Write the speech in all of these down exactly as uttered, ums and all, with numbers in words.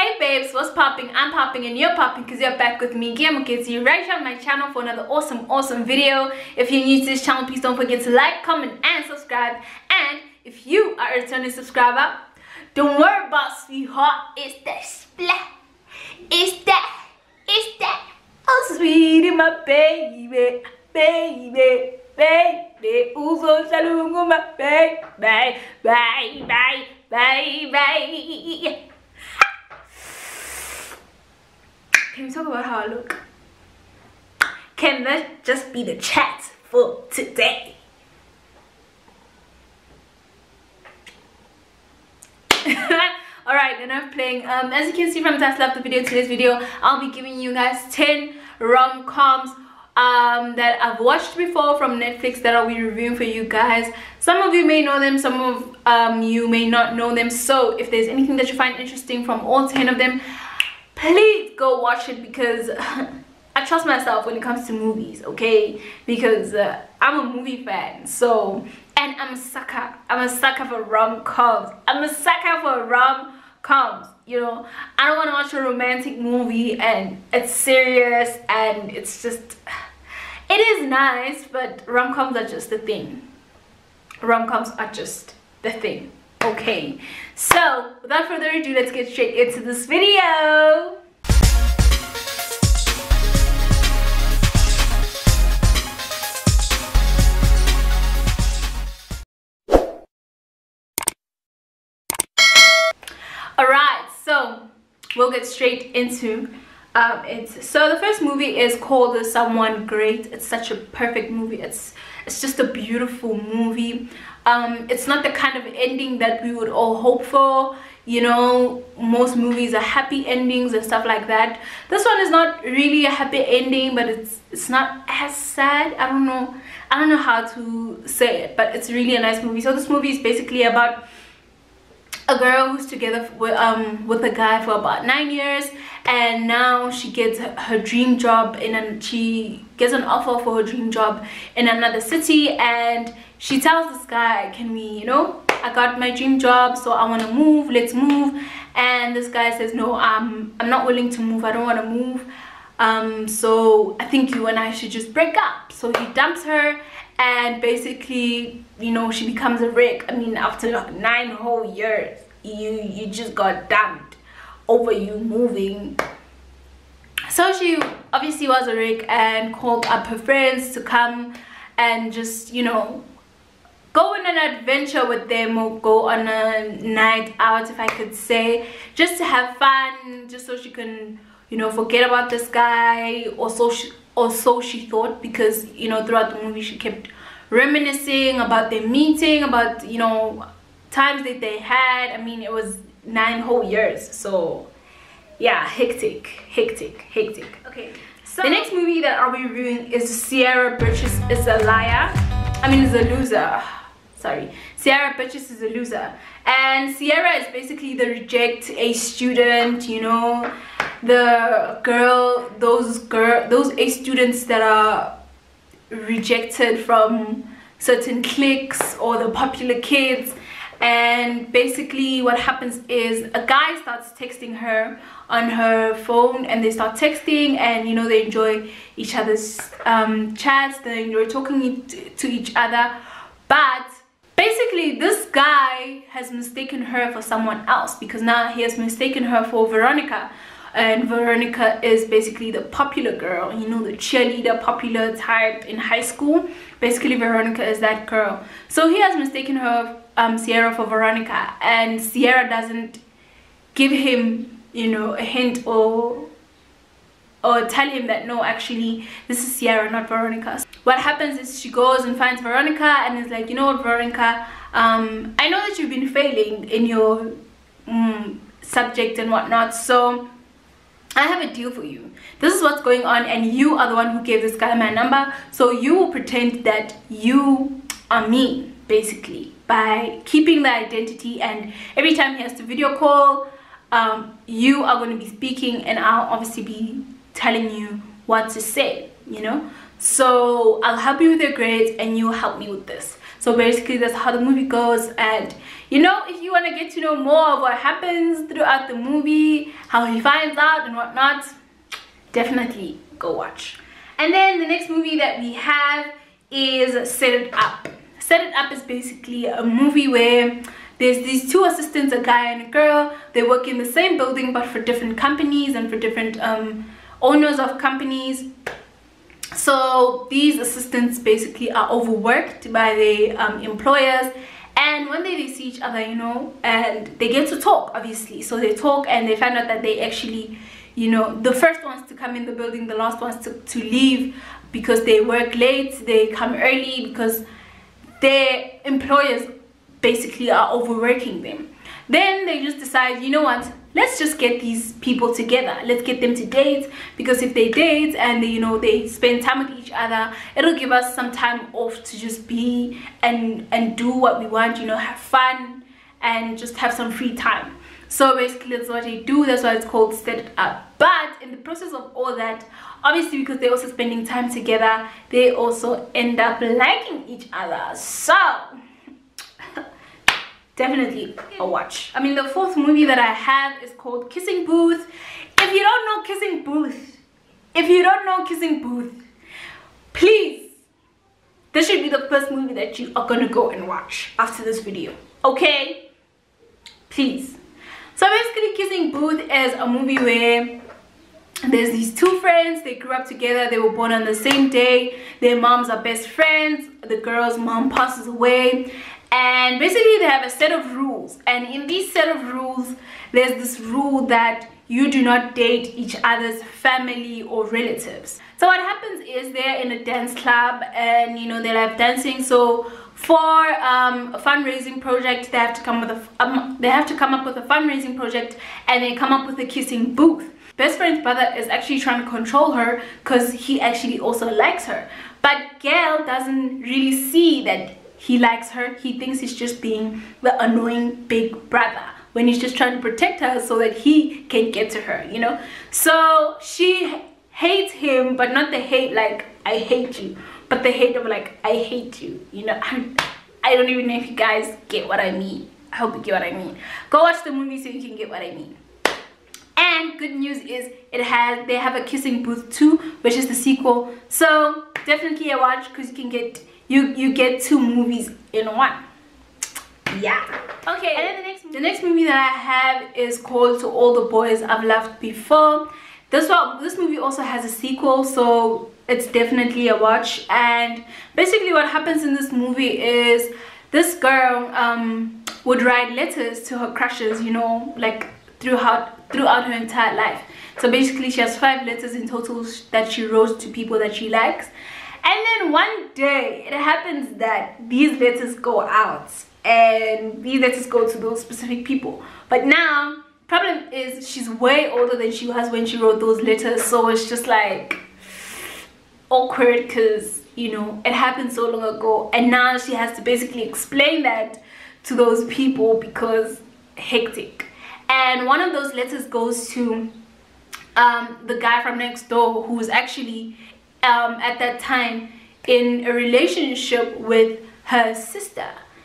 Hey babes, what's popping? I'm popping and you're popping because you're back with me, Kea Mooketsi, right here on my channel for another awesome, awesome video. If you're new to this channel, please don't forget to like, comment, and subscribe. And if you are a returning subscriber, don't worry about sweetheart. It's that splat. It's that. It's that. Oh, sweetie, my baby, baby, baby. Ooh, so shalom, my baby, baby, baby, baby, baby. Can we talk about how I look? Can that just be the chat for today? Alright, enough playing. Um, as you can see from the title of the video, today's video, I'll be giving you guys ten rom-coms um, that I've watched before from Netflix that I'll be reviewing for you guys. Some of you may know them, some of um, you may not know them. So if there's anything that you find interesting from all ten of them, please go watch it, because I trust myself when it comes to movies, okay? Because uh, I'm a movie fan, so, and I'm a sucker. I'm a sucker for rom-coms. I'm a sucker for rom-coms, you know? I don't want to watch a romantic movie and it's serious and it's just, it is nice, but rom-coms are just the thing. Rom-coms are just the thing. Okay, so without further ado, let's get straight into this video. Alright, so we'll get straight into um, it. So the first movie is called Someone Great. It's such a perfect movie. It's it's just a beautiful movie. Um, it's not the kind of ending that we would all hope for. You know, most movies are happy endings and stuff like that. This one is not really a happy ending, but it's it's not as sad. I don't know. I don't know how to say it, but it's really a nice movie. So this movie is basically about a girl who's together with um with a guy for about nine years, and now she gets her dream job in and she gets an offer for her dream job in another city, and she tells this guy, can we, you know, I got my dream job, so I want to move, let's move. And this guy says, no, I'm I'm not willing to move, I don't want to move, um so I think you and I should just break up. So he dumps her, and basically, you know, she becomes a wreck. I mean, after like nine whole years, you you just got dumped over you moving. So she obviously was a wreck and called up her friends to come and just, you know, go on an adventure with them, or go on a night out, if I could say, just to have fun, just so she can, you know, forget about this guy, or so she, or so she thought, because, you know, throughout the movie she kept reminiscing about their meeting, about, you know, times that they had. I mean, it was nine whole years, so yeah, hectic, hectic, hectic. Okay, so the next movie that I'll be reviewing is Sierra Bitches is a Liar. I mean, is a loser. Sorry, Sierra Bitches is a loser. And Sierra is basically the reject A student, you know, the girl, those girl, those A students that are rejected from certain cliques or the popular kids. And basically what happens is a guy starts texting her on her phone, and they start texting, and, you know, they enjoy each other's um, chats, they enjoy talking to each other. But basically this guy has mistaken her for someone else, because now he has mistaken her for Veronica. And Veronica is basically the popular girl, you know, the cheerleader, popular type in high school. Basically Veronica is that girl. So he has mistaken her, um, Sierra, for Veronica, and Sierra doesn't give him, you know, a hint or or tell him that, no, actually this is Sierra, not Veronica. What happens is she goes and finds Veronica and is like, you know what, Veronica, um, I know that you've been failing in your um, subject and whatnot, so I have a deal for you. This is what's going on, and you are the one who gave this guy my number, so you will pretend that you are me, basically, by keeping the identity, and every time he has to video call, um, you are going to be speaking, and I'll obviously be telling you what to say, you know. So I'll help you with your grades and you help me with this. So basically that's how the movie goes. And you know, if you want to get to know more of what happens throughout the movie, how he finds out and whatnot, definitely go watch. And then the next movie that we have is Set It Up. Set It Up is basically a movie where there's these two assistants, a guy and a girl. They work in the same building but for different companies and for different um, owners of companies. So these assistants basically are overworked by the um, employers, and one day they see each other, you know, and they get to talk, obviously. So they talk and they find out that they actually, you know, the first ones to come in the building, the last ones to, to leave because they work late, they come early because their employers basically are overworking them. Then they just decide, you know what, let's just get these people together, let's get them to date, because if they date and they, you know, they spend time with each other, it'll give us some time off to just be and and do what we want, you know, have fun and just have some free time. So basically that's what they do. That's why it's called Set It Up. But in the process of all that, obviously because they're also spending time together, they also end up liking each other. So definitely a watch. I mean, the fourth movie that I have is called Kissing Booth. If you don't know Kissing Booth, if you don't know Kissing Booth, please, this should be the first movie that you are gonna go and watch after this video, okay? Please. So basically Kissing Booth is a movie where there's these two friends. They grew up together, they were born on the same day, their moms are best friends. The girl's mom passes away, and basically they have a set of rules, and in this set of rules there's this rule that you do not date each other's family or relatives. So what happens is they're in a dance club and, you know, they love dancing. So for um, a fundraising project, they have to come with a um, they have to come up with a fundraising project, and they come up with a kissing booth. Best friend's brother is actually trying to control her because he actually also likes her, but Gail doesn't really see that he likes her. He thinks he's just being the annoying big brother when he's just trying to protect her so that he can get to her, you know. So she hates him, but not the hate like I hate you, but the hate of like I hate you, you know. I'm, I don't even know if you guys get what I mean. I hope you get what I mean. Go watch the movie so you can get what I mean. And good news is it has they have a Kissing Booth two, which is the sequel. So definitely a watch because you can get you you get two movies in one. Yeah. Okay. And then the next the next movie that I have is called To All the Boys I've Loved Before. This one this movie also has a sequel, so it's definitely a watch. And basically what happens in this movie is this girl um would write letters to her crushes, you know, like throughout throughout her entire life. So basically she has five letters in total that she wrote to people that she likes. And then one day it happens that these letters go out, and these letters go to those specific people. But now problem is she's way older than she was when she wrote those letters, so it's just like awkward because, you know, it happened so long ago, and now she has to basically explain that to those people because hectic. And one of those letters goes to um, the guy from next door, who was actually um, at that time in a relationship with her sister.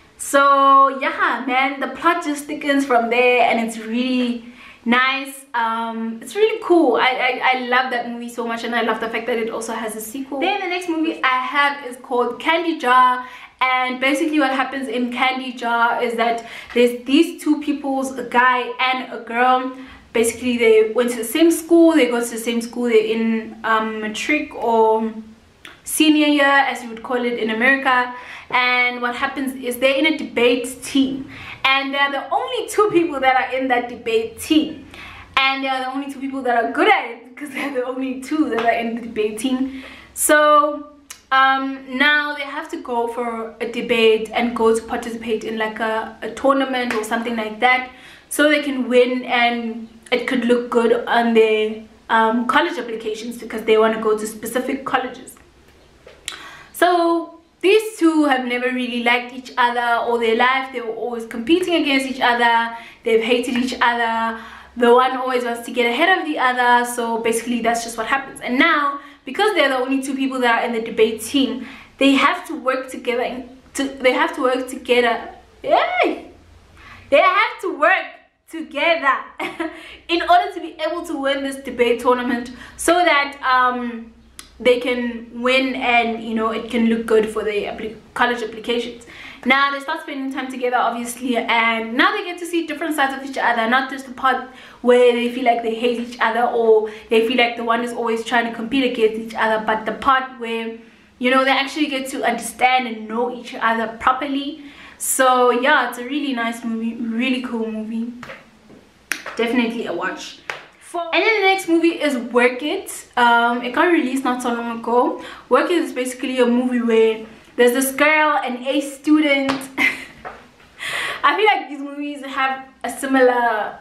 So yeah, man, the plot just thickens from there, and it's really nice. Um, it's really cool. I, I, I love that movie so much, and I love the fact that it also has a sequel. Then the next movie I have is called Candy Jar. And basically what happens in Candy Jar is that there's these two peoples, a guy and a girl. Basically they went to the same school, they go to the same school, they're in um, matric or senior year as you would call it in America. And what happens is they're in a debate team, and they're the only two people that are in that debate team. And they're the only two people that are good at it because they're the only two that are in the debate team. So um now they have to go for a debate and go to participate in like a, a tournament or something like that, so they can win and it could look good on their um, college applications because they want to go to specific colleges. So these two have never really liked each other all their life. They were always competing against each other, they've hated each other, the one always wants to get ahead of the other. So basically that's just what happens. And now because they're the only two people that are in the debate team, they have to work together in, to they have to work together. Yay! They have to work together in order to be able to win this debate tournament, so that um they can win and, you know, it can look good for the appli college applications. Now they start spending time together, obviously, and now they get to see different sides of each other, not just the part where they feel like they hate each other or they feel like the one is always trying to compete against each other, but the part where, you know, they actually get to understand and know each other properly. So yeah, it's a really nice movie, really cool movie, definitely a watch. And then the next movie is Work It. Um, it got released not so long ago. Work It is basically a movie where there's this girl, an A student. I feel like these movies have a similar,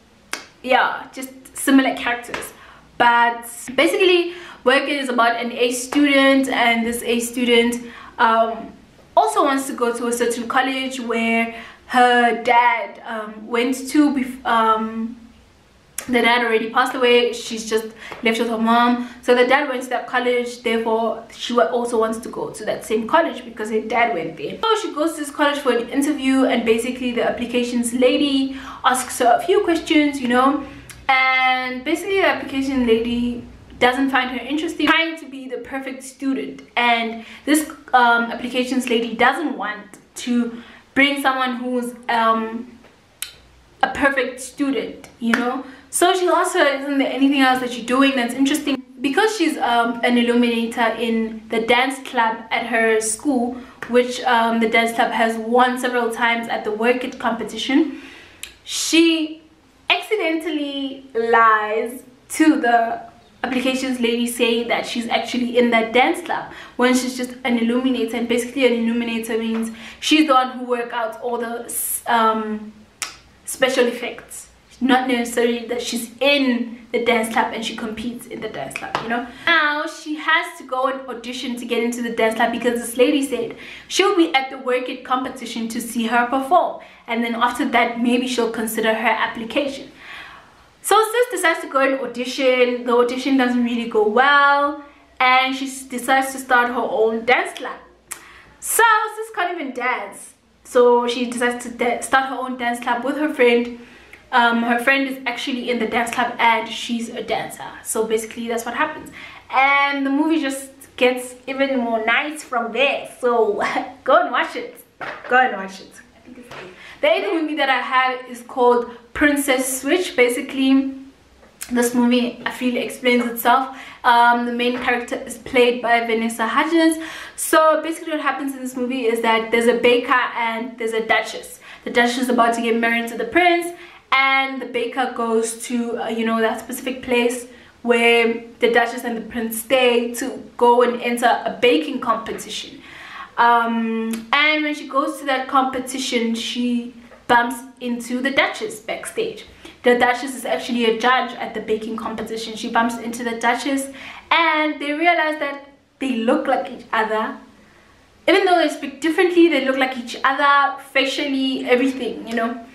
yeah, just similar characters. But basically, Work It is about an A student, and this A student um, also wants to go to a certain college where her dad um, went to before. Um, the dad already passed away. She's just left with her mom, so the dad went to that college, therefore she also wants to go to that same college because her dad went there. So she goes to this college for an interview, and basically the applications lady asks her a few questions, you know, and basically the application lady doesn't find her interesting, trying to be the perfect student, and this um, applications lady doesn't want to bring someone who's um, a perfect student, you know. So she asks her, isn't there anything else that you're doing that's interesting? Because she's um, an illuminator in the dance club at her school, which um, the dance club has won several times at the Work It competition, she accidentally lies to the applications lady, saying that she's actually in that dance club when she's just an illuminator. And basically an illuminator means she's the one who works out all the um, special effects, not necessarily that she's in the dance club and she competes in the dance club, you know. Now she has to go and audition to get into the dance club because this lady said she'll be at the Work It competition to see her perform, and then after that maybe she'll consider her application. So sis decides to go and audition. The audition doesn't really go well, and she decides to start her own dance club. So sis can't even dance, so she decides to start her own dance club with her friend. Um, her friend is actually in the dance club and she's a dancer. So basically that's what happens. And the movie just gets even more nice from there. So go and watch it. Go and watch it. I think it's good. The other movie that I have is called Princess Switch. Basically, this movie, I feel, explains itself. Um, the main character is played by Vanessa Hudgens. So basically what happens in this movie is that there's a baker and there's a duchess. The duchess is about to get married to the prince, and the baker goes to uh, you know, that specific place where the duchess and the prince stay to go and enter a baking competition. Um, and when she goes to that competition, she bumps into the duchess backstage. The duchess is actually a judge at the baking competition. She bumps into the duchess and they realize that they look like each other. Even though they speak differently, they look like each other, facially, everything, you know.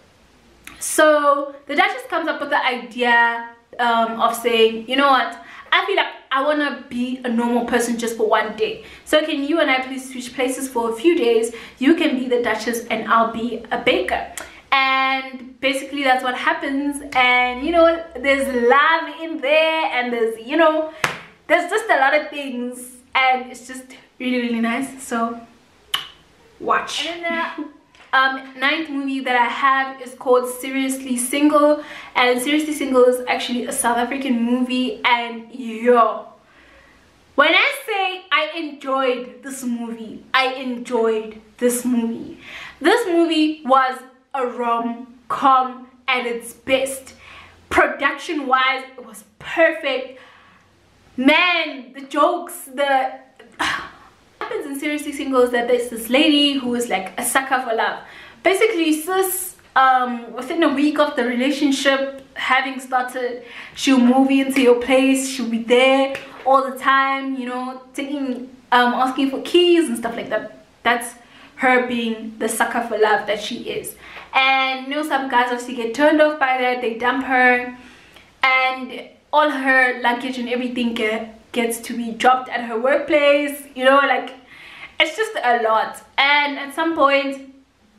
So the duchess comes up with the idea um, of saying, you know what, I feel like I want to be a normal person just for one day. So can you and I please switch places for a few days? You can be the duchess and I'll be a baker. And basically that's what happens. And you know, there's love in there, and there's, you know, there's just a lot of things, and it's just really, really nice. So watch. And then the um, ninth movie that I have is called Seriously Single, and Seriously Single is actually a South African movie. And yo, when I say I enjoyed this movie, I enjoyed this movie. This movie was a rom-com at its best. Production wise, it was perfect. Man, the jokes, the happens in Seriously Single is that there's this lady who is like a sucker for love. Basically, sis, um, within a week of the relationship having started, she'll move into your place. She'll be there all the time, you know, taking, um, asking for keys and stuff like that. That's her being the sucker for love that she is. And you know, some guys obviously get turned off by that. They dump her, and all her luggage and everything get, gets to be dropped at her workplace, you know, like, and it's just a lot. And at some point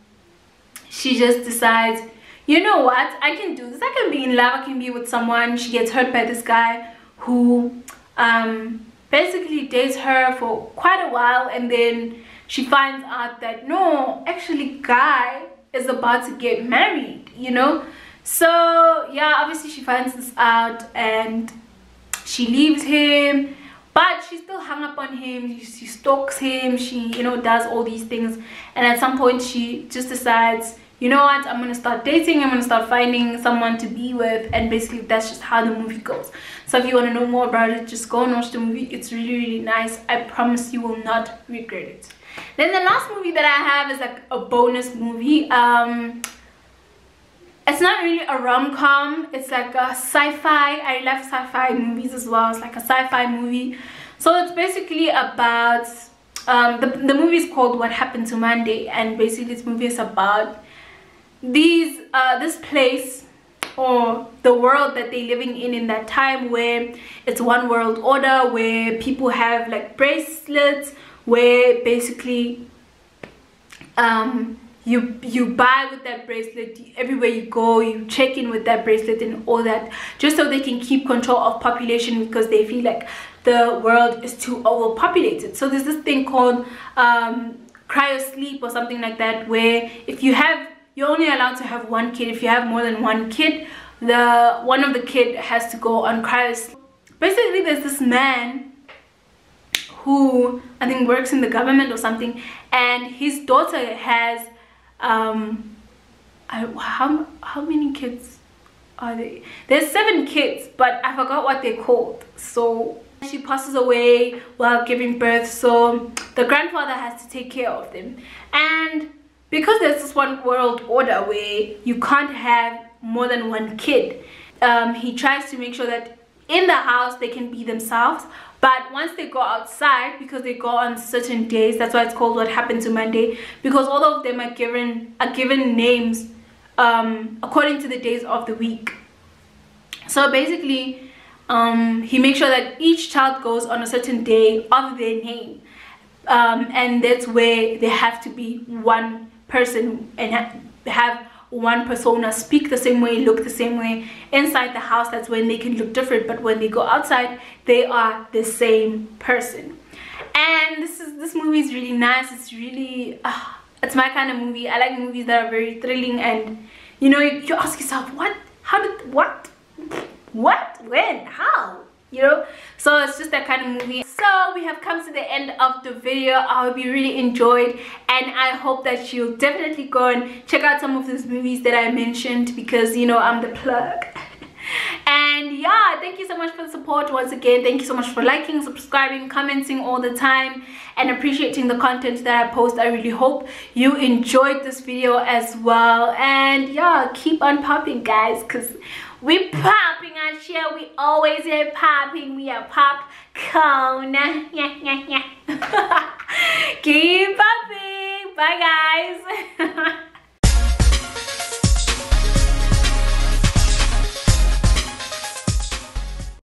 she just decides, you know what, I can do this, I can be in love, I can be with someone. She gets hurt by this guy who um basically dates her for quite a while, and then she finds out that no, actually guy is about to get married, you know. So yeah, obviously she finds this out and she leaves him, but she's still hung up on him. She, she stalks him, she, you know, does all these things. And at some point she just decides, you know what, I'm gonna start dating, I'm gonna start finding someone to be with. And basically that's just how the movie goes. So if you want to know more about it, just go and watch the movie. It's really, really nice. I promise you will not regret it. Then the last movie that I have is like a bonus movie. Um it's not really a rom-com, it's like a sci-fi. I love sci-fi movies as well. It's like a sci-fi movie. So it's basically about um the, the movie is called What Happened to Monday, and basically this movie is about these uh this place, or the world that they're living in in that time, where it's one world order, where people have like bracelets, where basically um you you buy with that bracelet everywhere you go, you check in with that bracelet and all that, just so they can keep control of population, because they feel like the world is too overpopulated. So there's this thing called um cryo sleep or something like that, where if you have, you're only allowed to have one kid. If you have more than one kid, the one of the kid has to go on cryo sleep. Basically there's this man who I think works in the government or something, and his daughter has um I, how how many kids are they? There's seven kids, but I forgot what they're called. So she passes away while giving birth, so the grandfather has to take care of them. And because there's this one world order where you can't have more than one kid, um, he tries to make sure that in the house they can be themselves, but once they go outside, because they go on certain days, that's why it's called What Happened to Monday, because all of them are given are given names um, according to the days of the week. So basically um, he makes sure that each child goes on a certain day of their name, um, and that's where they have to be one person and ha have one persona, speak the same way, look the same way. Inside the house, that's when they can look different, but when they go outside, they are the same person. And this is this movie is really nice. It's really uh, it's my kind of movie. I like movies that are very thrilling, and you know, you, you ask yourself, what, how did, what, what, when, how, you know. So it's just that kind of movie. So we have come to the end of the video. I hope you really enjoyed, and I hope that you'll definitely go and check out some of these movies that I mentioned, because you know I'm the plug. And yeah, thank you so much for the support once again. Thank you so much for liking, subscribing, commenting all the time, and appreciating the content that I post. I really hope you enjoyed this video as well. And yeah, keep on popping, guys, because we popping out here. We always are popping. We are popcorn. Yeah, yeah, yeah. Keep popping. Bye, guys.